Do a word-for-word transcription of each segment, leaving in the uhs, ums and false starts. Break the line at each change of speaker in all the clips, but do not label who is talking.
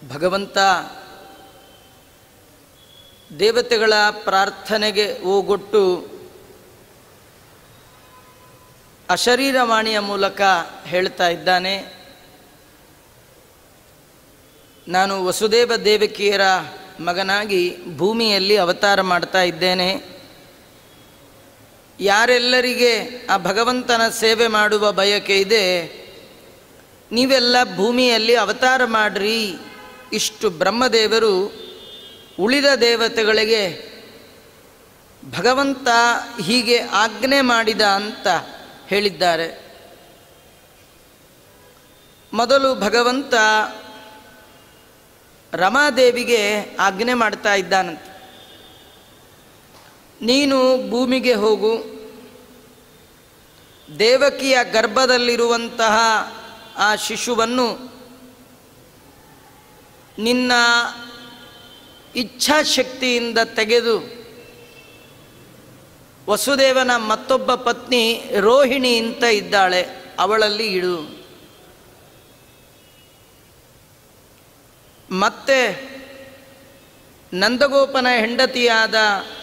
ಭಗವಂತ ದೇವತೆಗಳ ಪ್ರಾರ್ಥನೆಗೆ ಓಗೊಟ್ಟು ಅಶರೀರವಾಣಿಯ ಮೂಲಕ ಹೇಳ್ತಾ ಇದ್ದಾನೆ, ನಾನು ವಸುದೇವ ದೇವಕಿಯರ ಮಗನಾಗಿ ಭೂಮಿಯಲ್ಲಿ ಅವತಾರ ಮಾಡ್ತಾ ಇದ್ದೇನೆ. ಯಾರೆಲ್ಲರಿಗೆ ಆ ಭಗವಂತನ ಸೇವೆ ಮಾಡುವ ಬಯಕೆ ಇದೆ, ನೀವೆಲ್ಲ ಭೂಮಿಯಲ್ಲಿ ಅವತಾರ ಮಾಡ್ರಿ. ಇಷ್ಟು ಬ್ರಹ್ಮದೇವರು ಉಳಿದ ದೇವತೆಗಳಿಗೆ ಭಗವಂತ ಹೀಗೆ ಆಜ್ಞೆ ಮಾಡಿದ ಅಂತ ಹೇಳಿದ್ದಾರೆ. ಮೊದಲು ಭಗವಂತ ರಮಾದೇವಿಗೆ ಆಜ್ಞೆ ಮಾಡ್ತಾ ಇದ್ದಾನಂತೆ, ನೀನು ಭೂಮಿಗೆ ಹೋಗು, ದೇವಕಿಯ ಗರ್ಭದಲ್ಲಿರುವಂತಹ ಆ ಶಿಶುವನ್ನು ನಿನ್ನ ಇಚ್ಛಾಶಕ್ತಿಯಿಂದ ತೆಗೆದು ವಸುದೇವನ ಮತ್ತೊಬ್ಬ ಪತ್ನಿ ರೋಹಿಣಿ ಅಂತ ಇದ್ದಾಳೆ, ಅವಳಲ್ಲಿ ಇಡು. ಮತ್ತೆ ನಂದಗೋಪನ ಹೆಂಡತಿಯಾದ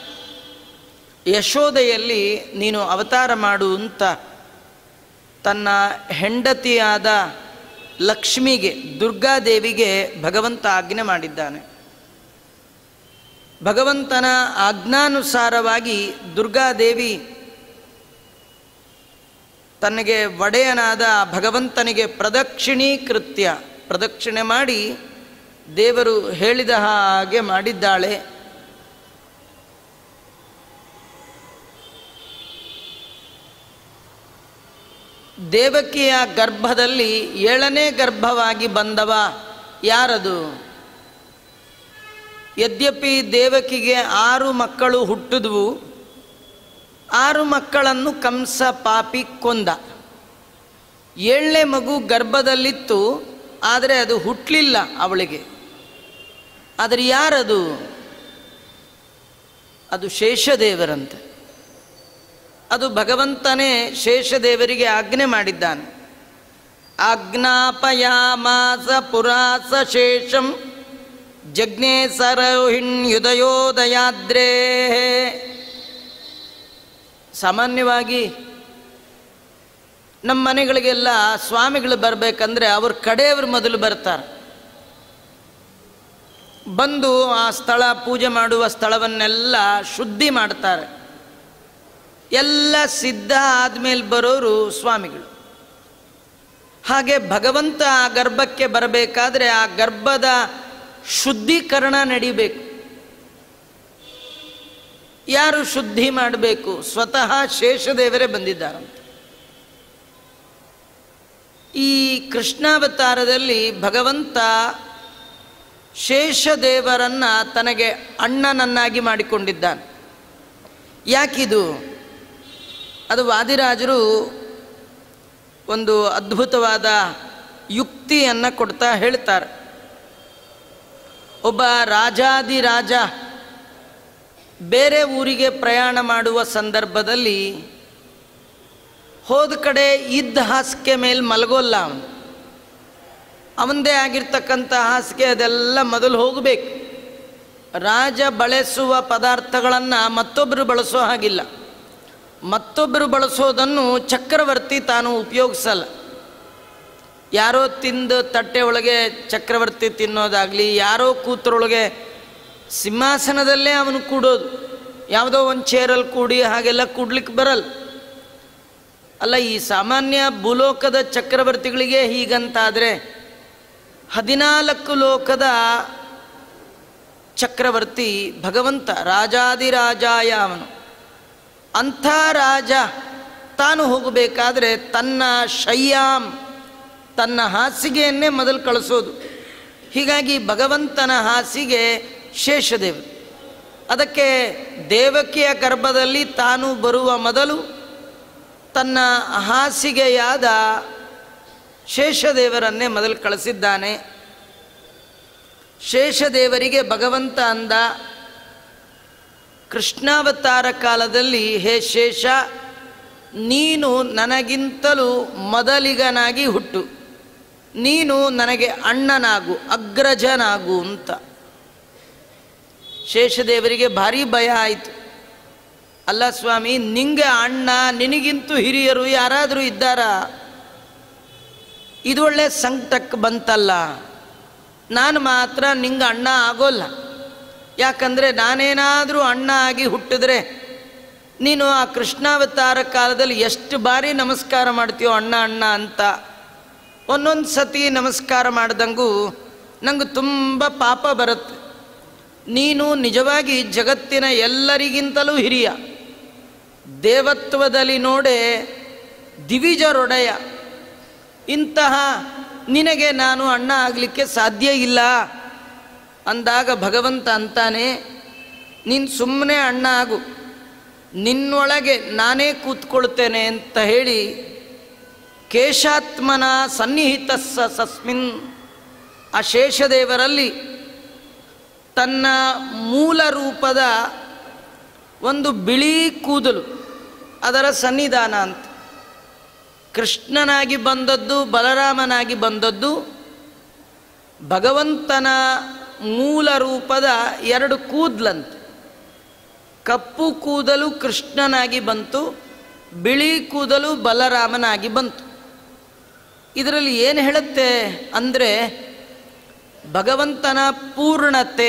ಯಶೋದೆಯಲ್ಲಿ ನೀನು ಅವತಾರ ಮಾಡು ಅಂತ ತನ್ನ ಹೆಂಡತಿಯಾದ ಲಕ್ಷ್ಮಿಗೆ, ದುರ್ಗಾದೇವಿಗೆ ಭಗವಂತ ಆಜ್ಞೆ ಮಾಡಿದ್ದಾನೆ. ಭಗವಂತನ ಆಜ್ಞಾನುಸಾರವಾಗಿ ದುರ್ಗಾದೇವಿ ತನಗೆ ಒಡೆಯನಾದ ಭಗವಂತನಿಗೆ ಪ್ರದಕ್ಷಿಣೀಕೃತ್ಯ ಪ್ರದಕ್ಷಿಣೆ ಮಾಡಿ ದೇವರು ಹೇಳಿದ ಹಾಗೆ ಮಾಡಿದ್ದಾಳೆ. ದೇವಕಿಯ ಗರ್ಭದಲ್ಲಿ ಏಳನೇ ಗರ್ಭವಾಗಿ ಬಂದವ ಯಾರದು? ಯದ್ಯಪಿ ದೇವಕಿಗೆ ಆರು ಮಕ್ಕಳು ಹುಟ್ಟಿದ್ವು, ಆರು ಮಕ್ಕಳನ್ನು ಕಂಸ ಪಾಪಿ ಕೊಂದ. ಏಳನೇ ಮಗು ಗರ್ಭದಲ್ಲಿತ್ತು, ಆದರೆ ಅದು ಹುಟ್ಟಲಿಲ್ಲ ಅವಳಿಗೆ. ಆದರೆ ಯಾರದು? ಅದು ಶೇಷದೇವರಂತೆ. ಅದು ಭಗವಂತನೇ ಶೇಷದೇವರಿಗೆ ಆಜ್ಞೆ ಮಾಡಿದ್ದಾನೆ. ಆಜ್ಞಾಪಯಾಮಾಸ ಪುರಾಸ ಶೇಷಂ ಜಜ್ಞೆ ಸರೋಹಿಣ್ಯುದಯೋದಯಾದ್ರೇ. ಸಾಮಾನ್ಯವಾಗಿ ನಮ್ಮ ಮನೆಗಳಿಗೆಲ್ಲ ಸ್ವಾಮಿಗಳು ಬರಬೇಕಂದ್ರೆ ಅವ್ರ ಕಡೆಯವರು ಮೊದಲು ಬರ್ತಾರೆ. ಬಂದು ಆ ಸ್ಥಳ, ಪೂಜೆ ಮಾಡುವ ಸ್ಥಳವನ್ನೆಲ್ಲ ಶುದ್ಧಿ ಮಾಡ್ತಾರೆ. ಎಲ್ಲ ಸಿದ್ಧ ಆದಮೇಲೆ ಬರೋರು ಸ್ವಾಮಿಗಳು. ಹಾಗೆ ಭಗವಂತ ಆ ಗರ್ಭಕ್ಕೆ ಬರಬೇಕಾದ್ರೆ ಆ ಗರ್ಭದ ಶುದ್ಧೀಕರಣ ನಡಿಬೇಕು. ಯಾರು ಶುದ್ಧಿ ಮಾಡಬೇಕು? ಸ್ವತಃ ಶೇಷದೇವರೇ ಬಂದಿದ್ದಾರಂತೆ. ಈ ಕೃಷ್ಣಾವತಾರದಲ್ಲಿ ಭಗವಂತ ಶೇಷದೇವರನ್ನು ತನಗೆ ಅಣ್ಣನನ್ನಾಗಿ ಮಾಡಿಕೊಂಡಿದ್ದಾನೆ. ಯಾಕಿದು? ಅದು ವಾದಿರಾಜರು ಒಂದು ಅದ್ಭುತವಾದ ಯುಕ್ತಿಯನ್ನು ಕೊಡ್ತಾ ಹೇಳ್ತಾರೆ. ಒಬ್ಬ ರಾಜಾದಿರಾಜ ಬೇರೆ ಊರಿಗೆ ಪ್ರಯಾಣ ಮಾಡುವ ಸಂದರ್ಭದಲ್ಲಿ ಹೋದ ಕಡೆ ಇದ್ದ ಹಾಸಿಗೆ ಮೇಲೆ ಮಲಗೋಲ್ಲ. ಅವನು ಅವನದೇ ಆಗಿರ್ತಕ್ಕಂಥ ಹಾಸಿಗೆ ಅದೆಲ್ಲ ಮೊದಲು ಹೋಗಬೇಕು. ರಾಜ ಬಳಸುವ ಪದಾರ್ಥಗಳನ್ನು ಮತ್ತೊಬ್ಬರು ಬಳಸೋ ಹಾಗಿಲ್ಲ. ಮತ್ತೊಬ್ಬರು ಬಳಸೋದನ್ನು ಚಕ್ರವರ್ತಿ ತಾನು ಉಪಯೋಗಿಸಲ್ಲ. ಯಾರೋ ತಿಂದು ತಟ್ಟೆ ಒಳಗೆ ಚಕ್ರವರ್ತಿ ತಿನ್ನೋದಾಗಲಿ, ಯಾರೋ ಕೂತ್ರೊಳಗೆ ಸಿಂಹಾಸನದಲ್ಲೇ ಅವನು ಕೂಡೋದು, ಯಾವುದೋ ಒಂದು ಚೇರಲ್ಲಿ ಕೂಡಿ ಹಾಗೆಲ್ಲ ಕೂಡ್ಲಿಕ್ಕೆ ಬರಲ್ಲ. ಅಲ್ಲ, ಈ ಸಾಮಾನ್ಯ ಭೂಲೋಕದ ಚಕ್ರವರ್ತಿಗಳಿಗೆ ಹೀಗಂತಾದರೆ ಹದಿನಾಲ್ಕು ಲೋಕದ ಚಕ್ರವರ್ತಿ ಭಗವಂತ ರಾಜಾದಿರಾಜಾಯ ಅವನು. ಅಂಥ ರಾಜ ತಾನು ಹೋಗಬೇಕಾದ್ರೆ ತನ್ನ ಶಯ್ಯಾಂ, ತನ್ನ ಹಾಸಿಗೆಯನ್ನೇ ಮೊದಲು ಕಳಿಸೋದು. ಹೀಗಾಗಿ ಭಗವಂತನ ಹಾಸಿಗೆ ಶೇಷದೇವರು. ಅದಕ್ಕೆ ದೇವಕಿಯ ಗರ್ಭದಲ್ಲಿ ತಾನು ಬರುವ ಮೊದಲು ತನ್ನ ಹಾಸಿಗೆಯಾದ ಶೇಷದೇವರನ್ನೇ ಮೊದಲು ಕಳಿಸಿದ್ದಾನೆ. ಶೇಷದೇವರಿಗೆ ಭಗವಂತ ಅಂದ, ಕೃಷ್ಣಾವತಾರ ಕಾಲದಲ್ಲಿ ಹೇ ಶೇಷ, ನೀನು ನನಗಿಂತಲೂ ಮೊದಲಿಗನಾಗಿ ಹುಟ್ಟು. ನೀನು ನನಗೆ ಅಣ್ಣನಾಗು, ಅಗ್ರಜನಾಗು ಅಂತ. ಶೇಷದೇವರಿಗೆ ಭಾರಿ ಭಯ ಆಯಿತು. ಅಲ್ಲ ಸ್ವಾಮಿ, ನಿಂಗೆ ಅಣ್ಣ, ನಿನಗಿಂತೂ ಹಿರಿಯರು ಯಾರಾದರೂ ಇದ್ದಾರಾ? ಇದೊಳ್ಳೆ ಸಂಕಟಕ್ಕೆ ಬಂತಲ್ಲ, ನಾನು ಮಾತ್ರ ನಿಂಗೆ ಅಣ್ಣ ಆಗೋಲ್ಲ. ಯಾಕಂದರೆ ನಾನೇನಾದರೂ ಅಣ್ಣ ಆಗಿ ಹುಟ್ಟಿದ್ರೆ ನೀನು ಆ ಕೃಷ್ಣಾವತಾರ ಕಾಲದಲ್ಲಿ ಎಷ್ಟು ಬಾರಿ ನಮಸ್ಕಾರ ಮಾಡ್ತೀಯೋ ಅಣ್ಣ ಅಣ್ಣ ಅಂತ. ಒಂದೊಂದು ಸತಿ ನಮಸ್ಕಾರ ಮಾಡ್ದಂಗೂ ನಂಗೆ ತುಂಬ ಪಾಪ ಬರುತ್ತೆ. ನೀನು ನಿಜವಾಗಿ ಜಗತ್ತಿನ ಎಲ್ಲರಿಗಿಂತಲೂ ಹಿರಿಯ, ದೇವತ್ವದಲ್ಲಿ ನೋಡೆ ದಿವಿಜರೊಡೆಯ. ಇಂತಹ ನಿನಗೆ ನಾನು ಅಣ್ಣ ಆಗಲಿಕ್ಕೆ ಸಾಧ್ಯ ಇಲ್ಲ ಅಂದಾಗ ಭಗವಂತ ಅಂತಾನೆ, ನೀನು ಸುಮ್ಮನೆ ಅಣ್ಣ ಆಗು, ನಿನ್ನೊಳಗೆ ನಾನೇ ಕೂತ್ಕೊಳ್ತೇನೆ ಅಂತ ಹೇಳಿ ಕೇಶಾತ್ಮನ ಸನ್ನಿಹಿತ ಸಸ್ಮಿನ್, ಆ ಶೇಷದೇವರಲ್ಲಿ ತನ್ನ ಮೂಲ ರೂಪದ ಒಂದು ಬಿಳಿ ಕೂದಲು ಅದರ ಸನ್ನಿಧಾನ ಅಂತ. ಕೃಷ್ಣನಾಗಿ ಬಂದದ್ದು, ಬಲರಾಮನಾಗಿ ಬಂದದ್ದು, ಭಗವಂತನ ಮೂಲ ರೂಪದ ಎರಡು ಕೂದಲಂತೆ. ಕಪ್ಪು ಕೂದಲು ಕೃಷ್ಣನಾಗಿ ಬಂತು, ಬಿಳಿ ಕೂದಲು ಬಲರಾಮನಾಗಿ ಬಂತು. ಇದರಲ್ಲಿ ಏನು ಹೇಳುತ್ತೆ ಅಂದರೆ ಭಗವಂತನ ಪೂರ್ಣತೆ.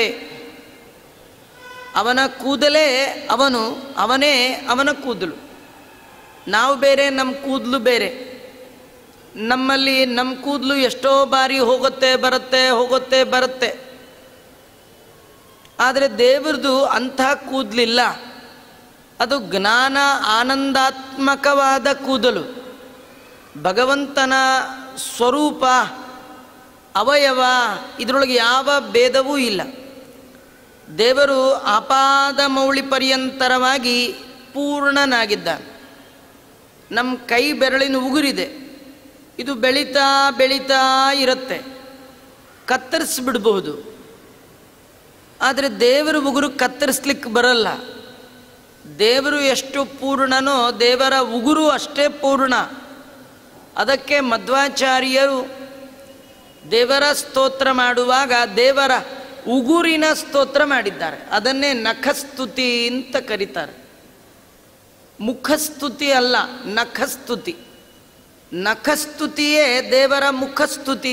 ಅವನ ಕೂದಲೇ ಅವನು, ಅವನೇ ಅವನ ಕೂದಲು. ನಾವು ಬೇರೆ, ನಮ್ಮ ಕೂದಲು ಬೇರೆ. ನಮ್ಮಲ್ಲಿ ನಮ್ಮ ಕೂದಲು ಎಷ್ಟೋ ಬಾರಿ ಹೋಗುತ್ತೆ ಬರುತ್ತೆ ಹೋಗುತ್ತೆ ಬರುತ್ತೆ. ಆದರೆ ದೇವರದು ಅಂಥ ಕೂದಲಿಲ್ಲ. ಅದು ಜ್ಞಾನ ಆನಂದಾತ್ಮಕವಾದ ಕೂದಲು. ಭಗವಂತನ ಸ್ವರೂಪ, ಅವಯವ, ಇದರೊಳಗೆ ಯಾವ ಭೇದವೂ ಇಲ್ಲ. ದೇವರು ಆಪಾದ ಮೌಳಿ ಪರ್ಯಂತರವಾಗಿ ಪೂರ್ಣನಾಗಿದ್ದಾನೆ. ನಮ್ಮ ಕೈ ಬೆರಳಿನ ಉಗುರಿದೆ, ಇದು ಬೆಳೀತಾ ಬೆಳೀತಾ ಇರುತ್ತೆ, ಕತ್ತರಿಸ್ಬಿಡ್ಬಹುದು. ಆದರೆ ದೇವರ ಉಗುರು ಕತ್ತರಿಸ್ಲಿಕ್ಕೆ ಬರಲ್ಲ. ದೇವರು ಎಷ್ಟು ಪೂರ್ಣನೋ ದೇವರ ಉಗುರು ಅಷ್ಟೇ ಪೂರ್ಣ. ಅದಕ್ಕೆ ಮಧ್ವಾಚಾರ್ಯರು ದೇವರ ಸ್ತೋತ್ರ ಮಾಡುವಾಗ ದೇವರ ಉಗುರಿನ ಸ್ತೋತ್ರ ಮಾಡಿದ್ದಾರೆ. ಅದನ್ನೇ ನಖಸ್ತುತಿ ಅಂತ ಕರೀತಾರೆ. ಮುಖಸ್ತುತಿ ಅಲ್ಲ, ನಖಸ್ತುತಿ. ನಖಸ್ತುತಿಯೇ ದೇವರ ಮುಖಸ್ತುತಿ.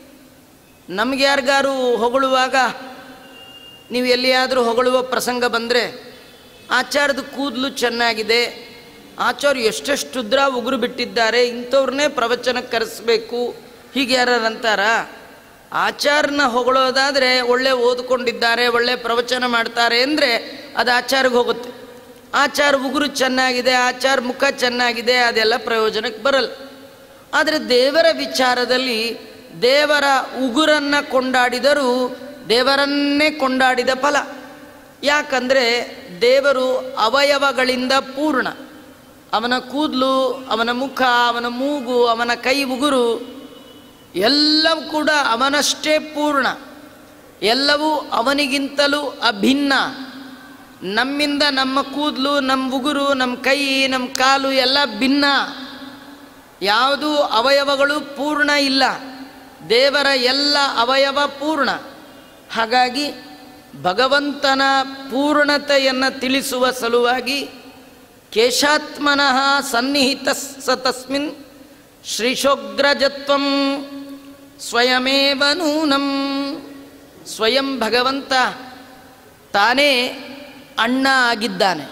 ನಮಗೆ ಯಾರಿಗಾರು ಹೊಗಳುವಾಗ, ನೀವು ಎಲ್ಲಿಯಾದರೂ ಹೊಗಳುವ ಪ್ರಸಂಗ ಬಂದರೆ, ಆಚಾರ್ಯದ ಕೂದಲು ಚೆನ್ನಾಗಿದೆ, ಆಚಾರ್ಯ ಎಷ್ಟೆಷ್ಟು ಉದ್ರ ಉಗುರು ಬಿಟ್ಟಿದ್ದಾರೆ, ಇಂಥವ್ರನ್ನೇ ಪ್ರವಚನಕ್ಕೆ ಕರೆಸಬೇಕು, ಹೀಗೆ ಯಾರು ಅಂತಾರ? ಆಚಾರ್ಯನ ಹೊಗಳೋದಾದರೆ ಒಳ್ಳೆ ಓದ್ಕೊಂಡಿದ್ದಾರೆ, ಒಳ್ಳೆ ಪ್ರವಚನ ಮಾಡ್ತಾರೆ ಅಂದರೆ ಅದು ಆಚಾರ್ಯಗೆ ಹೋಗುತ್ತೆ. ಆಚಾರ ಉಗುರು ಚೆನ್ನಾಗಿದೆ, ಆಚಾರ ಮುಖ ಚೆನ್ನಾಗಿದೆ, ಅದೆಲ್ಲ ಪ್ರಯೋಜನಕ್ಕೆ ಬರಲ್ಲ. ಆದರೆ ದೇವರ ವಿಚಾರದಲ್ಲಿ ದೇವರ ಉಗುರನ್ನು ಕೊಂಡಾಡಿದರೂ ದೇವರನ್ನೇ ಕೊಂಡಾಡಿದ ಫಲ. ಯಾಕಂದರೆ ದೇವರು ಅವಯವಗಳಿಂದ ಪೂರ್ಣ. ಅವನ ಕೂದಲು, ಅವನ ಮುಖ, ಅವನ ಮೂಗು, ಅವನ ಕೈ ಉಗುರು ಎಲ್ಲವೂ ಕೂಡ ಅವನಷ್ಟೇ ಪೂರ್ಣ. ಎಲ್ಲವೂ ಅವನಿಗಿಂತಲೂ ಅಭಿನ್ನ. ನಮ್ಮಿಂದ ನಮ್ಮ ಕೂದಲು, ನಮ್ಮ ಉಗುರು, ನಮ್ಮ ಕೈ, ನಮ್ಮ ಕಾಲು ಎಲ್ಲ ಭಿನ್ನ. ಯಾವುದೂ ಅವಯವಗಳು ಪೂರ್ಣ ಇಲ್ಲ. ದೇವರ ಎಲ್ಲ ಅವಯವ ಪೂರ್ಣ. ಹಾಗಾಗಿ ಭಗವಂತನ ಪೂರ್ಣತೆಯನ್ನು ತಿಳಿಸುವ ಸಲುವಾಗಿ ಕೇಶಾತ್ಮನಃ ಸನ್ನಿಹಿತ ಸ ತಸ್ಮಿನ್ ಶ್ರೀಶೋಗ್ರಜತ್ವಂ ಸ್ವಯಮೇವ ನೂನಂ. ಸ್ವಯಂ ಭಗವಂತ ತಾನೇ ಅಣ್ಣ ಆಗಿದ್ದಾನೆ.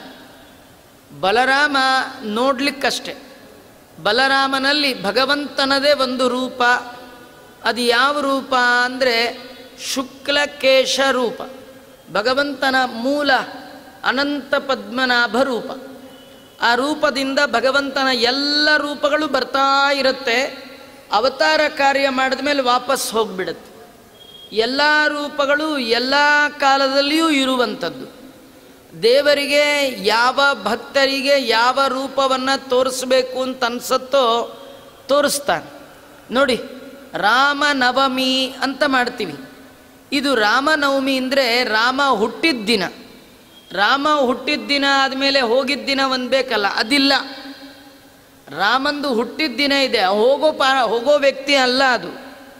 ಬಲರಾಮ ನೋಡಲಿಕ್ಕಷ್ಟೆ. ಬಲರಾಮನಲ್ಲಿ ಭಗವಂತನದೇ ಒಂದು ರೂಪ. ಅದು ಯಾವ ರೂಪ ಅಂದರೆ ಶುಕ್ಲಕೇಶ ರೂಪ. ಭಗವಂತನ ಮೂಲ ಅನಂತ ಪದ್ಮನಾಭ ರೂಪ. ಆ ರೂಪದಿಂದ ಭಗವಂತನ ಎಲ್ಲ ರೂಪಗಳು ಬರ್ತಾ ಇರುತ್ತೆ. ಅವತಾರ ಕಾರ್ಯ ಮಾಡಿದ ಮೇಲೆ ವಾಪಸ್ ಹೋಗಿಬಿಡುತ್ತೆ. ಎಲ್ಲ ರೂಪಗಳು ಎಲ್ಲ ಕಾಲದಲ್ಲಿಯೂ ಇರುವಂಥದ್ದು. ದೇವರಿಗೆ ಯಾವ ಭಕ್ತರಿಗೆ ಯಾವ ರೂಪವನ್ನು ತೋರಿಸ್ಬೇಕು ಅಂತ ಅನ್ಸತ್ತೋ ತೋರಿಸ್ತಾನೆ. ನೋಡಿ, ರಾಮನವಮಿ ಅಂತ ಮಾಡ್ತೀವಿ. ಇದು ರಾಮನವಮಿ ಅಂದರೆ ರಾಮ ಹುಟ್ಟಿದ ದಿನ. ರಾಮ ಹುಟ್ಟಿದ ದಿನ ಆದಮೇಲೆ ಹೋಗಿದ್ದ ದಿನ ಒಂದು ಬೇಕಲ್ಲ, ಅದಿಲ್ಲ. ರಾಮಂದು ಹುಟ್ಟಿದ ದಿನ ಇದೆ, ಹೋಗೋ ಪಾ ಹೋಗೋ ವ್ಯಕ್ತಿ ಅಲ್ಲ ಅದು.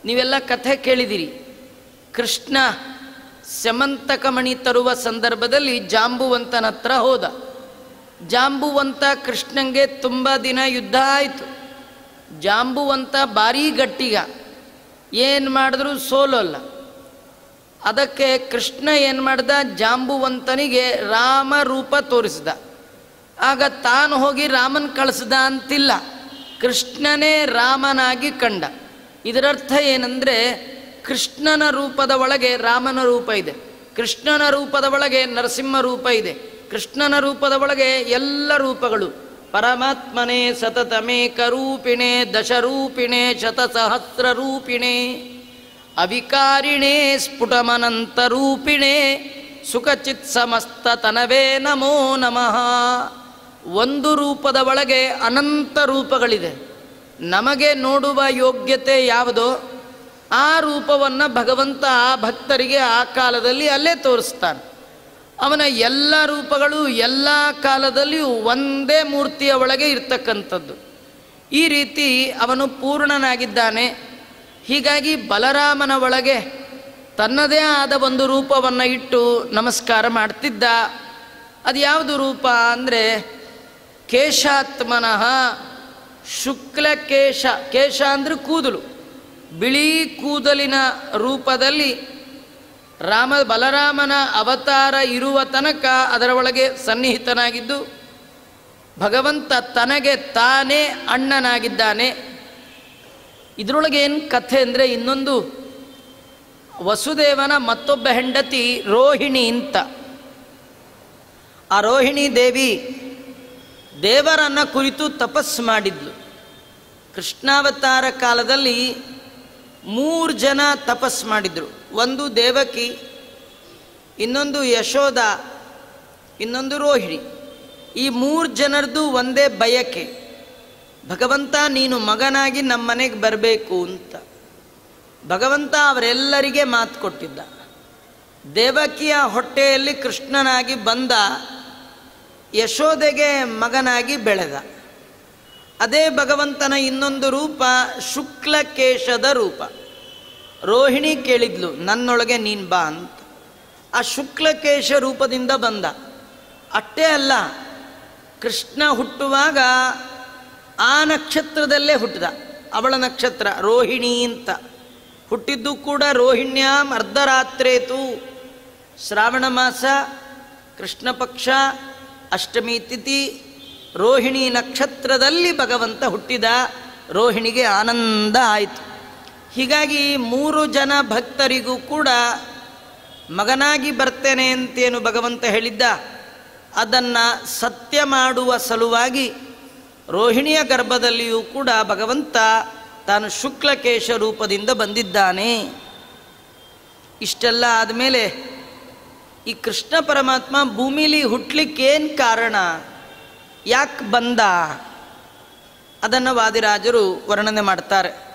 ನೀವೆಲ್ಲ ಕಥೆ ಕೇಳಿದಿರಿ. ಕೃಷ್ಣ ಸ್ಯಮಂತಕಮಣಿ ತರುವ ಸಂದರ್ಭದಲ್ಲಿ ಜಾಂಬುವಂತನ ಹತ್ರ ಹೋದ. ಜಾಂಬುವಂತ ಕೃಷ್ಣಂಗೆ ತುಂಬ ದಿನ ಯುದ್ಧ ಆಯಿತು. ಜಾಂಬುವಂತ ಭಾರೀ ಗಟ್ಟಿಗ, ಏನು ಮಾಡಿದ್ರೂ ಸೋಲೋಲ್ಲ. ಅದಕ್ಕೆ ಕೃಷ್ಣ ಏನು ಮಾಡ್ದ, ಜಾಂಬುವಂತನಿಗೆ ರಾಮ ರೂಪ ತೋರಿಸಿದ. ಆಗ ತಾನು ಹೋಗಿ ರಾಮನ್ ಕಳಿಸ್ದ ಅಂತಿಲ್ಲ, ಕೃಷ್ಣನೇ ರಾಮನಾಗಿ ಕಂಡ. ಇದರರ್ಥ ಏನಂದರೆ, ಕೃಷ್ಣನ ರೂಪದ ಒಳಗೆ ರಾಮನ ರೂಪ ಇದೆ, ಕೃಷ್ಣನ ರೂಪದ ಒಳಗೆ ನರಸಿಂಹ ರೂಪ ಇದೆ, ಕೃಷ್ಣನ ರೂಪದ ಒಳಗೆ ಎಲ್ಲ ರೂಪಗಳು. ಪರಮಾತ್ಮನೇ ಸತತಮೇಕ ರೂಪಿಣೆ ದಶರೂಪಿಣೆ ಶತಸಹಸ್ರ ರೂಪಿಣೆ ಅವಿಕಾರಿಣೇ ಸ್ಫುಟಮನಂತ ರೂಪಿಣೆ ಸುಖಚಿತ್ ಸಮಸ್ತ ತನವೇ ನಮೋ ನಮಃ. ಒಂದು ರೂಪದ ಒಳಗೆ ಅನಂತ ರೂಪಗಳಿದೆ. ನಮಗೆ ನೋಡುವ ಯೋಗ್ಯತೆ ಯಾವುದೋ ಆ ರೂಪವನ್ನು ಭಗವಂತ ಆ ಭಕ್ತರಿಗೆ ಆ ಕಾಲದಲ್ಲಿ ಅಲ್ಲೇ ತೋರಿಸ್ತಾನೆ. ಅವನ ಎಲ್ಲ ರೂಪಗಳು ಎಲ್ಲ ಕಾಲದಲ್ಲಿಯೂ ಒಂದೇ ಮೂರ್ತಿಯ ಒಳಗೆ ಇರ್ತಕ್ಕಂಥದ್ದು. ಈ ರೀತಿ ಅವನು ಪೂರ್ಣನಾಗಿದ್ದಾನೆ. ಹೀಗಾಗಿ ಬಲರಾಮನ ಒಳಗೆ ತನ್ನದೇ ಆದ ಒಂದು ರೂಪವನ್ನು ಇಟ್ಟು ನಮಸ್ಕಾರ ಮಾಡ್ತಿದ್ದ. ಅದು ಯಾವುದು ರೂಪ ಅಂದರೆ, ಕೇಶಾತ್ಮನಃ ಶುಕ್ಲ ಕೇಶ. ಕೇಶ ಅಂದರೆ ಕೂದಲು, ಬಿಳಿ ಕೂದಲಿನ ರೂಪದಲ್ಲಿ ರಾಮ ಬಲರಾಮನ ಅವತಾರ ಇರುವ ತನಕ ಅದರ ಒಳಗೆ ಸನ್ನಿಹಿತನಾಗಿದ್ದು, ಭಗವಂತ ತನಗೆ ತಾನೇ ಅಣ್ಣನಾಗಿದ್ದಾನೆ. ಇದರೊಳಗೆ ಏನು ಕಥೆ ಅಂದರೆ, ಇನ್ನೊಂದು ವಸುದೇವನ ಮತ್ತೊಬ್ಬ ಹೆಂಡತಿ ರೋಹಿಣಿ ಅಂತ. ಆ ರೋಹಿಣಿ ದೇವಿ ದೇವರನ್ನು ಕುರಿತು ತಪಸ್ಸು ಮಾಡಿದ್ಲು. ಕೃಷ್ಣಾವತಾರ ಕಾಲದಲ್ಲಿ ಮೂರು ಜನ ತಪಸ್ಸು ಮಾಡಿದರು. ಒಂದು ದೇವಕಿ, ಇನ್ನೊಂದು ಯಶೋಧ, ಇನ್ನೊಂದು ರೋಹಿಣಿ. ಈ ಮೂರು ಜನರದು ಒಂದೇ ಬಯಕೆ, ಭಗವಂತ ನೀನು ಮಗನಾಗಿ ನಮ್ಮ ಮನೆಗೆ ಬರಬೇಕು ಅಂತ. ಭಗವಂತ ಅವರೆಲ್ಲರಿಗೆ ಮಾತು ಕೊಟ್ಟಿದ್ದ. ದೇವಕಿಯ ಹೊಟ್ಟೆಯಲ್ಲಿ ಕೃಷ್ಣನಾಗಿ ಬಂದ, ಯಶೋಧೆಗೆ ಮಗನಾಗಿ ಬೆಳೆದ. ಅದೇ ಭಗವಂತನ ಇನ್ನೊಂದು ರೂಪ ಶುಕ್ಲಕೇಶದ ರೂಪ. ರೋಹಿಣಿ ಕೇಳಿದ್ಲು, ನನ್ನೊಳಗೆ ನೀನು ಬಾ ಅಂತ. ಆ ಶುಕ್ಲಕೇಶ ರೂಪದಿಂದ ಬಂದ. ಅಷ್ಟೇ ಅಲ್ಲ, ಕೃಷ್ಣ ಹುಟ್ಟುವಾಗ ಆ ನಕ್ಷತ್ರದಲ್ಲೇ ಹುಟ್ಟಿದ. ಅವಳ ನಕ್ಷತ್ರ ರೋಹಿಣಿ ಅಂತ. ಹುಟ್ಟಿದ್ದು ಕೂಡ ರೋಹಿಣ್ಯಾಂ ಅರ್ಧರಾತ್ರೇತು, ಶ್ರಾವಣ ಮಾಸ, ಕೃಷ್ಣ ಪಕ್ಷ, ಅಷ್ಟಮಿ ತಿಥಿ, ರೋಹಿಣಿ ನಕ್ಷತ್ರದಲ್ಲಿ ಭಗವಂತ ಹುಟ್ಟಿದ. ರೋಹಿಣಿಗೆ ಆನಂದ ಆಯಿತು. ಹೀಗಾಗಿ ಮೂರು ಜನ ಭಕ್ತರಿಗೂ ಕೂಡ ಮಗನಾಗಿ ಬರ್ತೇನೆ ಅಂತೇನು ಭಗವಂತ ಹೇಳಿದ್ದ, ಅದನ್ನು ಸತ್ಯ ಮಾಡುವ ಸಲುವಾಗಿ ರೋಹಿಣಿಯ ಗರ್ಭದಲ್ಲಿಯೂ ಕೂಡ ಭಗವಂತ ತಾನು ಶುಕ್ಲಕೇಶ ರೂಪದಿಂದ ಬಂದಿದ್ದಾನೆ. ಇಷ್ಟೆಲ್ಲ ಆದಮೇಲೆ ಈ ಕೃಷ್ಣ ಪರಮಾತ್ಮ ಭೂಮಿಲಿ ಹುಟ್ಟಲಿಕ್ಕೇನು ಕಾರಣ, ಯಾಕೆ ಬಂದ, ಅದನ್ನು ವಾದಿರಾಜರು ವರ್ಣನೆ ಮಾಡ್ತಾರೆ.